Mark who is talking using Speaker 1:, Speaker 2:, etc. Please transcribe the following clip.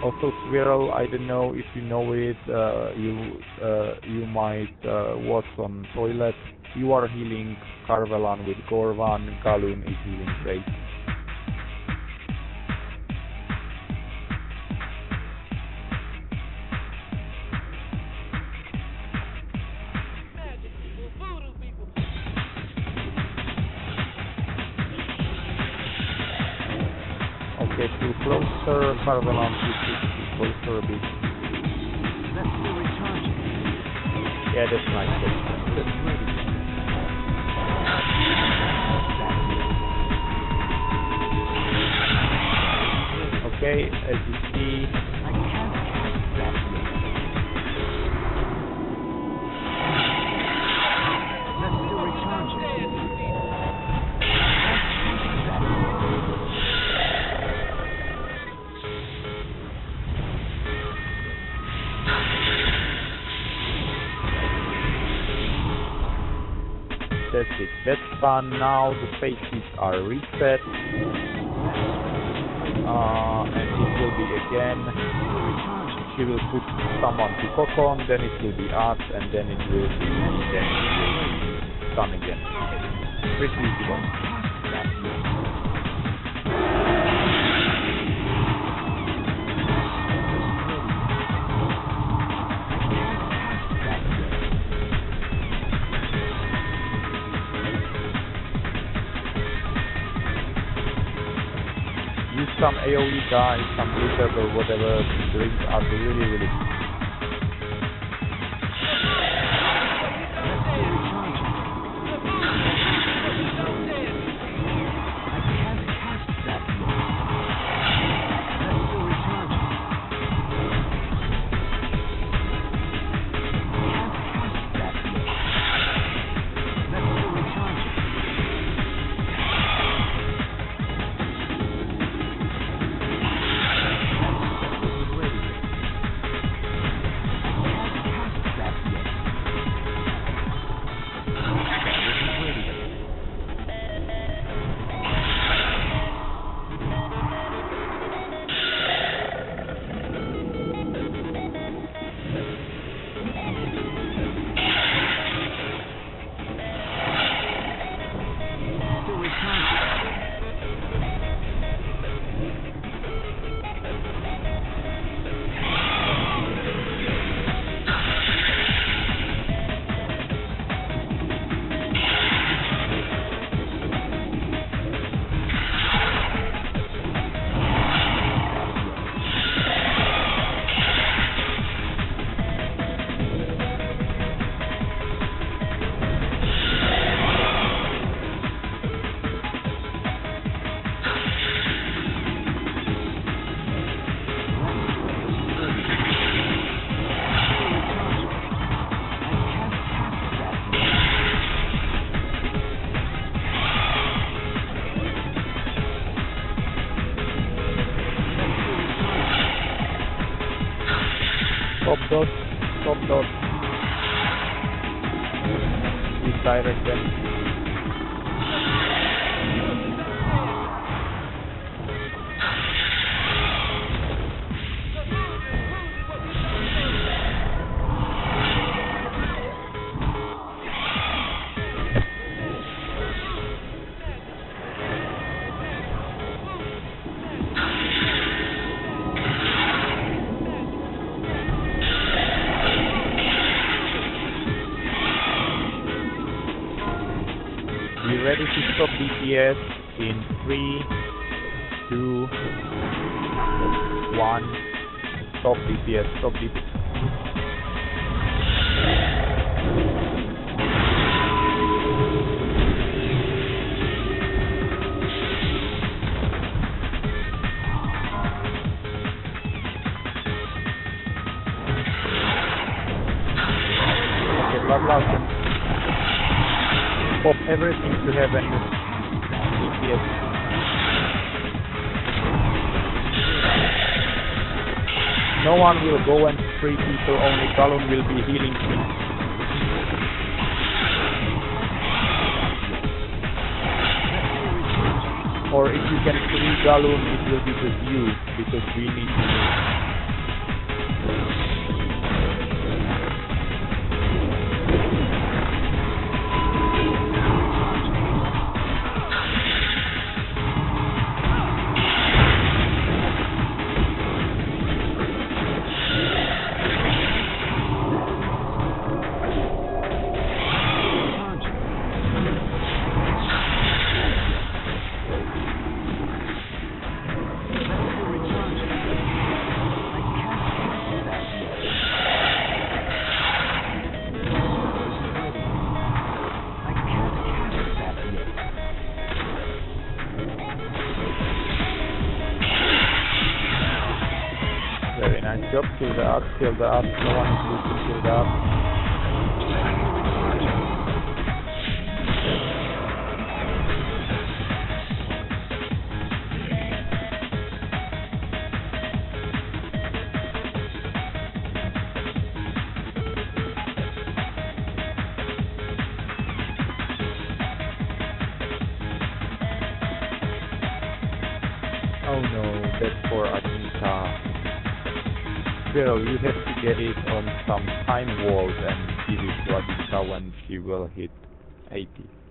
Speaker 1: Also, Squirrel, I don't know if you know it, you might watch on Toilet. You are healing Carvelan with Gorvan, Galun is healing Wraith. Okay, to closer, Carvelan, to closer a bit.
Speaker 2: Let's do recharging.
Speaker 1: Yeah, that's nice. That's
Speaker 2: Ready.
Speaker 1: okay, as you see,
Speaker 2: I can't cast that yet. Let's do recharging.
Speaker 1: that's it. That's done. Now the faces are reset. And it will be again. She will put someone to Kokon, then it will be us, and then it will be done again. Pretty easy one. Use some AoE guys, some blizzard or whatever, drinks are really Top dot. Redirect them. Be ready to stop DPS in 3, 2, 1. Stop DPS, stop DPS. Okay, Bloodlust. Pop everything to heaven. DPS. No one will go and free people, only Galun will be healing me. Or if you can free Galun, it will be just you, because we need to. Very nice job. Kill the arts, kill the arts. No one is losing. Kill the arts. Oh no, that's for Anita. Well, you have to get it on some time walls and give it to Anita when she will hit 80.